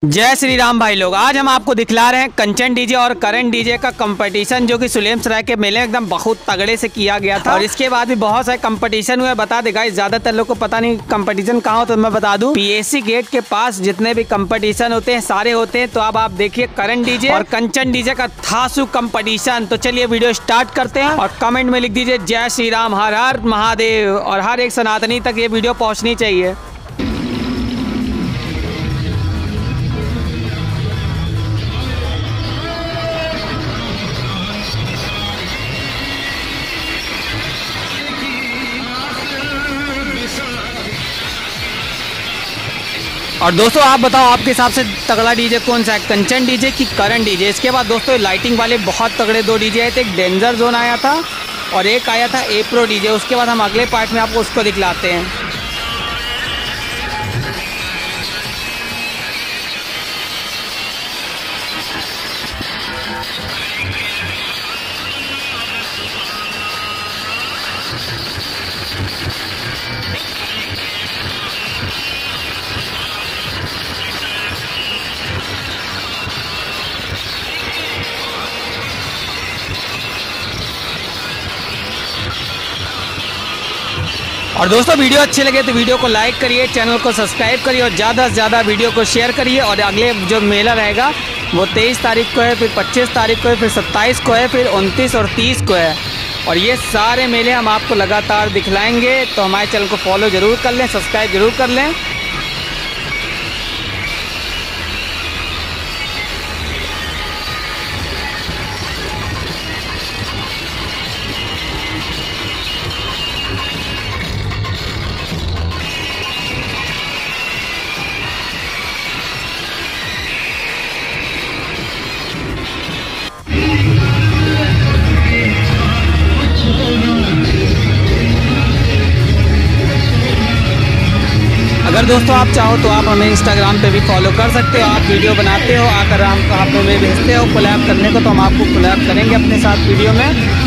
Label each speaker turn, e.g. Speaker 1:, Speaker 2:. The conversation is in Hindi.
Speaker 1: जय श्री राम भाई लोग। आज हम आपको दिखला रहे हैं कंचन डीजे और करण डीजे का कंपटीशन, जो कि सुलेमसराय के मेले में एकदम बहुत तगड़े से किया गया था। और इसके बाद भी बहुत सारे कंपटीशन हुए। बता दे गाइस, ज्यादातर लोग को पता नहीं कंपटीशन कहाँ होता है, मैं बता दूं पीएससी गेट के पास जितने भी कंपटीशन होते हैं सारे होते हैं। तो अब आप देखिए करण डीजे और कंचन डीजे का थासु कंपटीशन। तो चलिए वीडियो स्टार्ट करते हैं और कमेंट में लिख दीजिए जय श्री राम, हर हर महादेव। और हर एक सनातनी तक ये वीडियो पहुँचनी चाहिए। और दोस्तों आप बताओ आपके हिसाब से तगड़ा डीजे कौन सा है, कंचन डीजे की करण डीजे। इसके बाद दोस्तों लाइटिंग वाले बहुत तगड़े दो डीजे आए थे। एक डेंजर जोन आया था और एक आया था ए प्रो डीजे। उसके बाद हम अगले पार्ट में आपको उसको दिखलाते हैं। और दोस्तों वीडियो अच्छे लगे तो वीडियो को लाइक करिए, चैनल को सब्सक्राइब करिए और ज़्यादा से ज़्यादा वीडियो को शेयर करिए। और अगले जो मेला रहेगा वो 23 तारीख को है, फिर 25 तारीख को है, फिर 27 को है, फिर 29 और 30 को है। और ये सारे मेले हम आपको लगातार दिखलाएंगे। तो हमारे चैनल को फॉलो ज़रूर कर लें, सब्सक्राइब ज़रूर कर लें। अगर दोस्तों आप चाहो तो आप हमें इंस्टाग्राम पे भी फॉलो कर सकते हो। आप वीडियो बनाते हो, आकर हम हमें भेजते हो कोलैब करने को, तो हम आपको कोलैब करेंगे अपने साथ वीडियो में।